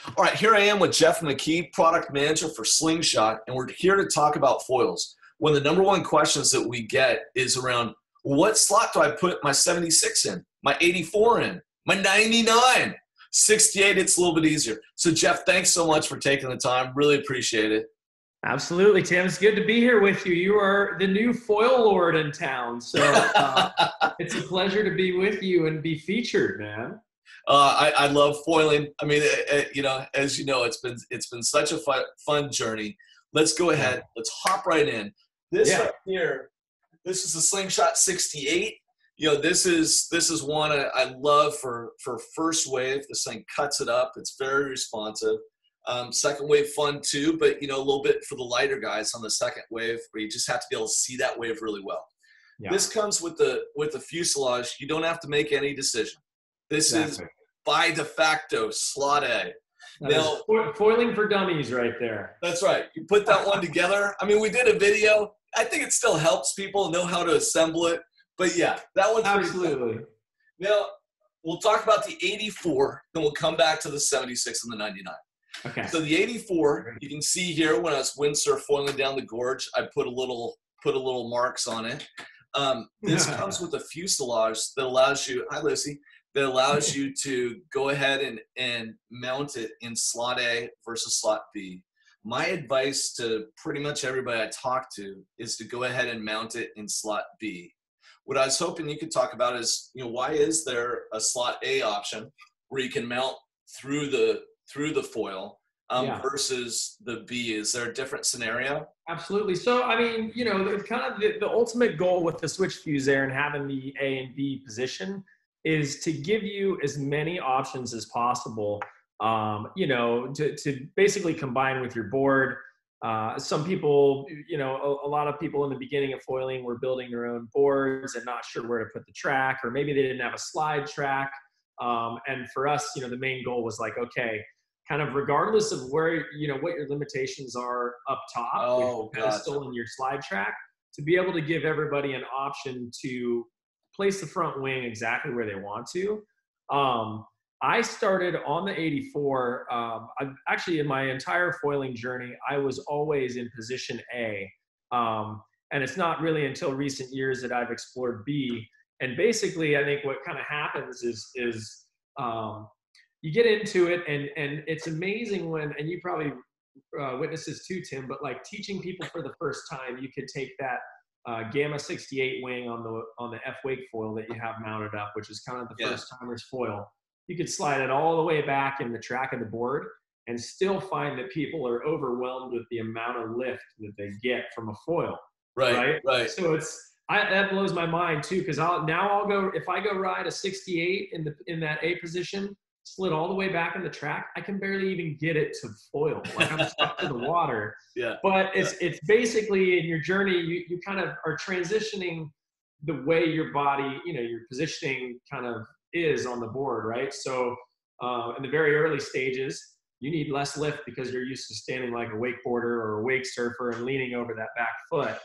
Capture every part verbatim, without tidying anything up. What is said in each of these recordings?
All right, here I am with Jeff McKee, product manager for Slingshot, and we're here to talk about foils. One of the number one questions that we get is around what slot do I put my seventy-six in, my eighty-four in, my ninety-nine? sixty-eight, it's a little bit easier. So Jeff, thanks so much for taking the time. Really appreciate it. Absolutely, Tim. It's good to be here with you. You are the new foil lord in town, so uh, it's a pleasure to be with you and be featured, man. Uh, I, I love foiling. I mean, it, it, you know, as you know, it's been it's been such a fun, fun journey. Let's go ahead. Let's hop right in. This Yeah. right here, this is the Slingshot sixty-eight. You know, this is this is one I, I love for for first wave. This thing cuts it up. It's very responsive. Um, second wave fun too, but you know, a little bit for the lighter guys on the second wave, where you just have to be able to see that wave really well. Yeah. This comes with the with the fuselage. You don't have to make any decision. This Exactly. is by de facto slot A. That Now, is fo- foiling for dummies right there. that's right. You put that one together. I mean, we did a video. I think it still helps people know how to assemble it. But yeah, that one's pretty simple. Absolutely. Now, we'll talk about the eighty-four, then we'll come back to the seventy-six and the ninety-nine. Okay. So the eighty-four, you can see here when I was windsurf foiling down the gorge, I put a little put a little marks on it. Um, this comes with a fuselage that allows you, hi Lucy, that allows you to go ahead and, and mount it in slot A versus slot B. My advice to pretty much everybody I talk to is to go ahead and mount it in slot B. What I was hoping you could talk about is, you know, why is there a slot A option where you can mount through the through the foil um, Yeah. versus the B? Is there a different scenario? Absolutely. So, I mean, you know, the kind of the, the ultimate goal with the switch fuse there and having the A and B position is to give you as many options as possible, um, you know, to, to basically combine with your board. Uh, some people, you know, a, a lot of people in the beginning of foiling were building their own boards and not sure where to put the track, or maybe they didn't have a slide track. Um, and for us, you know, the main goal was like, okay, kind of regardless of where, you know, what your limitations are up top Oh, with the pedestal gotcha. and your slide track, to be able to give everybody an option to place the front wing exactly where they want to. Um, I started on the eighty-four. Um, I, actually, in my entire foiling journey, I was always in position A. Um, and it's not really until recent years that I've explored B. And basically, I think what kind of happens is, is um, you get into it, and, and it's amazing when, and you probably uh, witness this too, Tim, but like teaching people for the first time, you could take that uh, Gamma sixty-eight wing on the on the F-wake foil that you have mounted up, which is kind of the Yeah. first timer's foil. You could slide it all the way back in the track of the board and still find that people are overwhelmed with the amount of lift that they get from a foil. Right, Right. right. So it's, I, that blows my mind too, because I'll now I'll go, if I go ride a sixty-eight in the in that A position, slid all the way back in the track, I can barely even get it to foil. Like I'm stuck to the water. Yeah. But it's it's basically in your journey, you you kind of are transitioning the way your body, you know, your positioning kind of is on the board, right? So uh, in the very early stages, you need less lift because you're used to standing like a wakeboarder or a wake surfer and leaning over that back foot.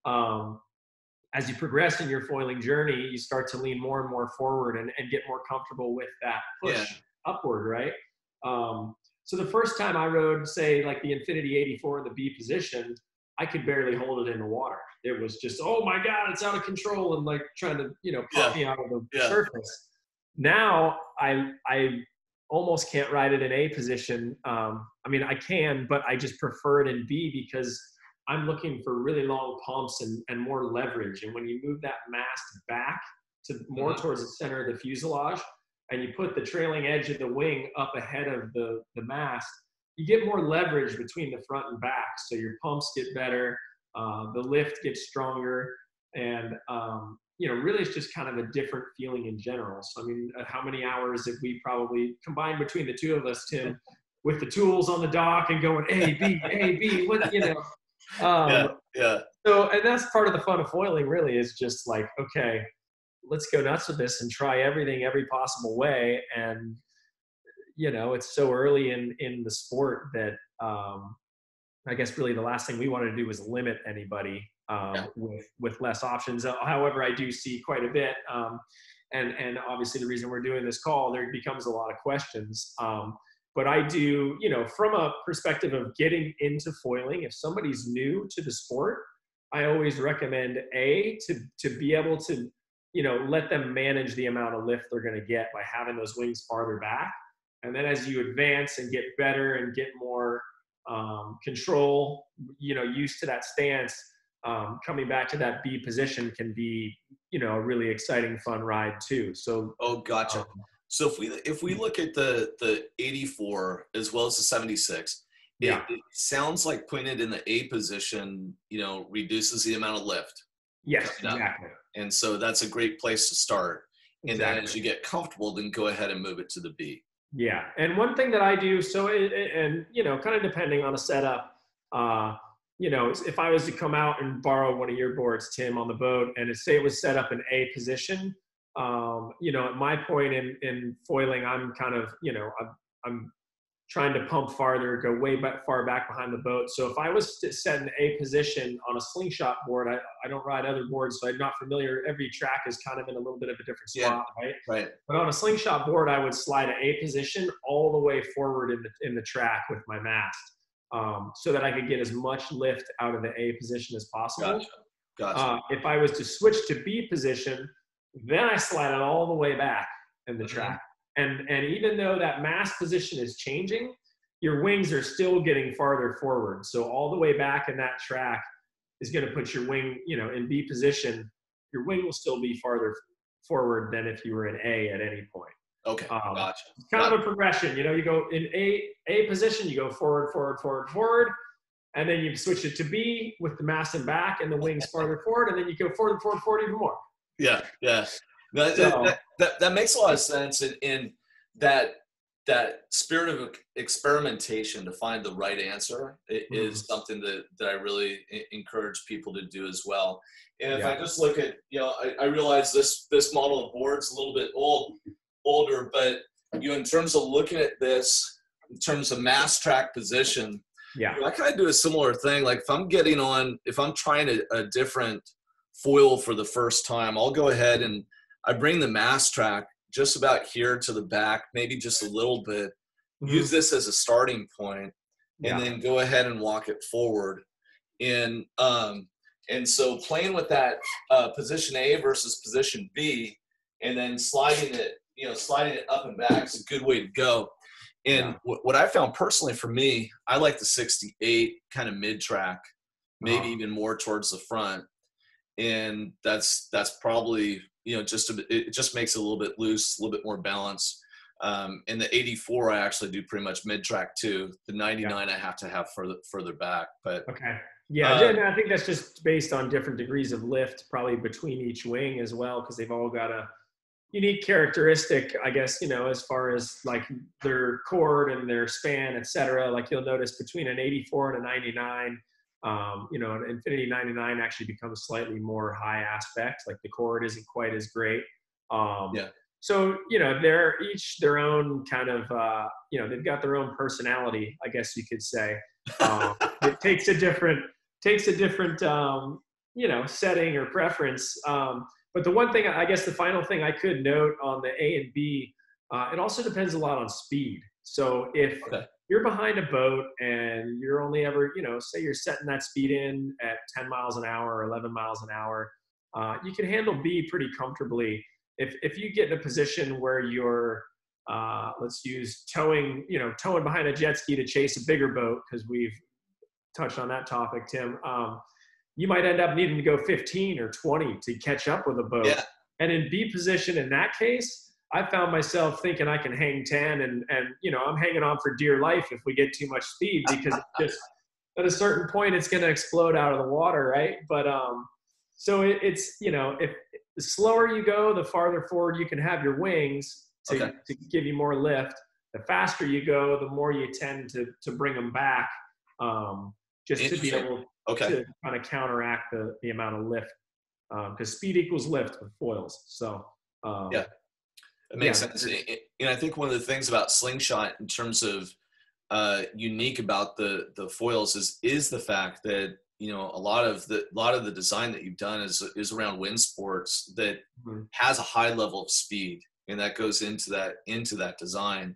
Um, as you progress in your foiling journey, you start to lean more and more forward and, and get more comfortable with that push Yeah. upward, right? Um, so the first time I rode, say, like the Infinity eighty-four in the B position, I could barely hold it in the water. It was just, oh my God, it's out of control, and like trying to, you know, pop Yeah. me out of the Yeah. surface. Now I I almost can't ride it in A position. Um, I mean, I can, but I just prefer it in B because I'm looking for really long pumps and, and more leverage. And when you move that mast back to more Mhm. towards the center of the fuselage, and you put the trailing edge of the wing up ahead of the, the mast, you get more leverage between the front and back. So your pumps get better, uh, the lift gets stronger, and um, you know, really it's just kind of a different feeling in general. So I mean, uh, how many hours have we probably combined between the two of us, Tim, with the tools on the dock and going A, B, A, B, what, you know. Um, Yeah. Yeah. So, and that's part of the fun of foiling, really, is just like, okay, let's go nuts with this and try everything every possible way. And, you know, it's so early in, in the sport that um, I guess really the last thing we wanted to do was limit anybody um, Yeah. with, with less options. Uh, However, I do see quite a bit. Um, and, and obviously the reason we're doing this call, there becomes a lot of questions. Um, but I do, you know, from a perspective of getting into foiling, if somebody's new to the sport, I always recommend A, to, to be able to, you know, let them manage the amount of lift they're going to get by having those wings farther back. And then as you advance and get better and get more um, control, you know, used to that stance, um, coming back to that B position can be, you know, a really exciting, fun ride too. So, oh, gotcha. Um, so if we if we look at the the eighty-four as well as the seventy-six, yeah, it, it sounds like putting it in the A position, you know, reduces the amount of lift. yes, exactly. And so that's a great place to start. And Exactly. then as you get comfortable, then go ahead and move it to the B. Yeah, and one thing that I do, so it, it, and you know, kind of depending on the setup, uh, you know, if I was to come out and borrow one of your boards, Tim, on the boat, and say it was set up in A position, um, you know, at my point in in foiling, I'm kind of, you know, I'm, I'm trying to pump farther, go way back, far back behind the boat. So if I was set in A position on a slingshot board, I, I don't ride other boards, so I'm not familiar. Every track is kind of in a little bit of a different spot, yeah, right? Right. But on a slingshot board, I would slide an A position all the way forward in the in the track with my mast, um, so that I could get as much lift out of the A position as possible. Gotcha. Gotcha. Uh, if I was to switch to B position, then I slide it all the way back in the mm-hmm. track. And, and even though that mast position is changing, your wings are still getting farther forward. So all the way back in that track is going to put your wing, you know, in B position. Your wing will still be farther forward than if you were in A at any point. Okay, um, gotcha. It's kind gotcha. of a progression. You know, you go in A A position, you go forward, forward, forward, forward, and then you switch it to B with the mast and back and the wings farther forward, and then you go forward, forward, forward even more. Yeah, yeah. That, So, that, that, that makes a lot of sense in, in that that spirit of experimentation to find the right answer mm-hmm. is something that, that I really encourage people to do as well. And if yeah. I just look at, you know, I, I realize this this model of board's a little bit old, older, but, you know, in terms of looking at this, in terms of mast track position, yeah, you know, I kind of do a similar thing. Like if I'm getting on, if I'm trying a, a different foil for the first time, I'll go ahead and I bring the mast track just about here to the back, maybe just a little bit, mm-hmm. use this as a starting point, and yeah. then go ahead and walk it forward. And, um, and so playing with that uh, position A versus position B, and then sliding it, you know, sliding it up and back is a good way to go. And yeah. what, what I found personally for me, I like the sixty-eight kind of mid-track, maybe oh. even more towards the front. And that's that's probably, you know, just a, it just makes it a little bit loose, a little bit more balanced. Um, and the eighty-four, I actually do pretty much mid-track too. The ninety-nine, yeah. I have to have further further back. But okay, yeah, uh, I think that's just based on different degrees of lift, probably between each wing as well, because they've all got a unique characteristic, I guess, you know, as far as like their chord and their span, et cetera. Like you'll notice between an eighty-four and a ninety-nine. Um, you know, an Infinity ninety-nine actually becomes slightly more high aspect, like the chord isn't quite as great. Um, yeah. So, you know, they're each their own kind of, uh, you know, they've got their own personality, I guess you could say. Um, it takes a different, takes a different, um, you know, setting or preference. Um, but the one thing, I guess the final thing I could note on the A and B, uh, it also depends a lot on speed. So if, okay. you're behind a boat and you're only ever, you know, say you're setting that speed in at ten miles an hour or eleven miles an hour, uh, you can handle B pretty comfortably. If if you get in a position where you're, uh, let's use towing, you know, towing behind a jet ski to chase a bigger boat, because we've touched on that topic, Tim, um, you might end up needing to go fifteen or twenty to catch up with a boat. Yeah. And in B position in that case, I found myself thinking I can hang ten and, and, you know, I'm hanging on for dear life if we get too much speed, because just at a certain point, it's going to explode out of the water. Right. But, um, so it, it's, you know, if the slower you go, the farther forward you can have your wings to, okay. to give you more lift. The faster you go, the more you tend to, to bring them back, um, just to be able okay. to kind of counteract the, the amount of lift, because um, speed equals lift with foils. So, um, yeah. It makes yeah. sense. And I think one of the things about Slingshot in terms of uh, unique about the the foils is is the fact that, you know, a lot of the a lot of the design that you've done is is around wind sports that mm-hmm. has a high level of speed, and that goes into that into that design.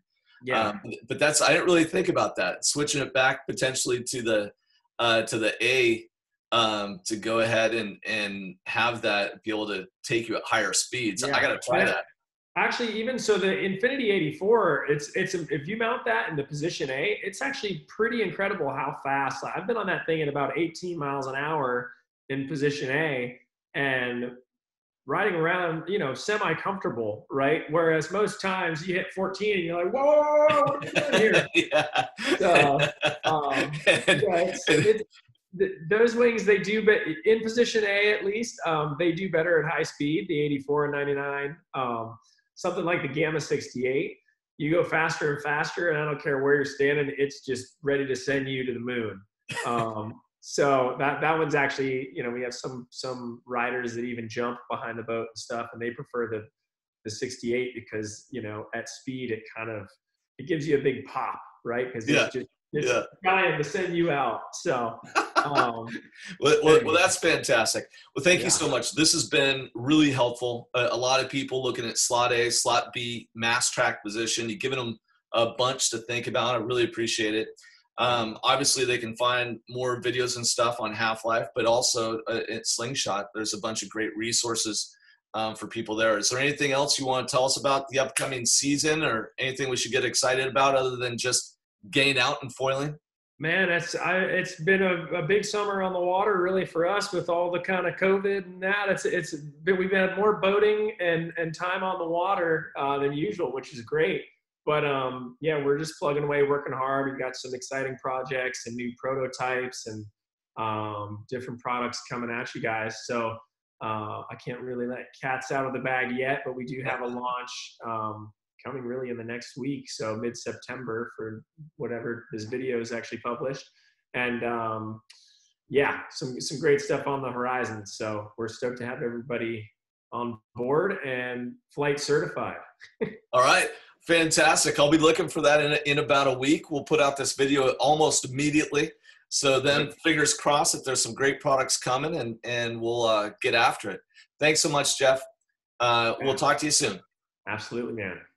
Yeah. Um, but that's, I didn't really think about that. Switching it back potentially to the, uh, to the A, um, to go ahead and, and have that be able to take you at higher speeds. Yeah. I got to try Yeah. that. Actually, even so, the Infinity eighty-four, it's it's if you mount that in the position A, it's actually pretty incredible how fast. I've been on that thing at about eighteen miles an hour in position A, and riding around, you know, semi-comfortable, right? Whereas most times you hit fourteen and you're like, whoa, whoa, whoa, what are you doing here? Yeah. So, um, and, yeah, it's, and, it's, th- those wings, they do, but in position A at least, um, they do better at high speed, the eighty-four and ninety-nine. Um, something like the Gamma sixty-eight, you go faster and faster, and I don't care where you're standing, it's just ready to send you to the moon. Um, so that that one's actually, you know, we have some some riders that even jump behind the boat and stuff, and they prefer the the sixty-eight because, you know, at speed it kind of it gives you a big pop, right? Because yeah. it's just it's yeah. trying to send you out. So um, well, well, well, that's fantastic. Well, thank yeah. you so much. This has been really helpful. A, a lot of people looking at slot A, slot B, mass track position. You've given them a bunch to think about. I really appreciate it. Um, obviously, they can find more videos and stuff on Half-Life, but also uh, at Slingshot, there's a bunch of great resources um, for people there. Is there anything else you want to tell us about the upcoming season, or anything we should get excited about other than just getting out and foiling? Man, it's I, it's been a, a big summer on the water, really, for us with all the kind of COVID and that. It's it's been, we've had more boating and and time on the water uh, than usual, which is great. But um, yeah, we're just plugging away, working hard. We've got some exciting projects and new prototypes and um, different products coming at you guys. So uh, I can't really let cats out of the bag yet, but we do have a launch um, coming really in the next week. So mid-September for whatever this video is actually published. And um, yeah, some, some great stuff on the horizon. So we're stoked to have everybody on board and flight certified. All right. Fantastic. I'll be looking for that in, in about a week. We'll put out this video almost immediately. So then fingers crossed that there's some great products coming, and, and we'll uh, get after it. Thanks so much, Jeff. Uh, we'll talk to you soon. Absolutely, man.